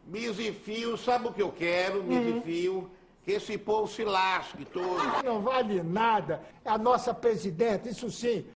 Mis e fio, sabe o que eu quero? Mis e fio, que esse povo se lasque todo. Não vale nada. É a nossa presidenta, isso sim.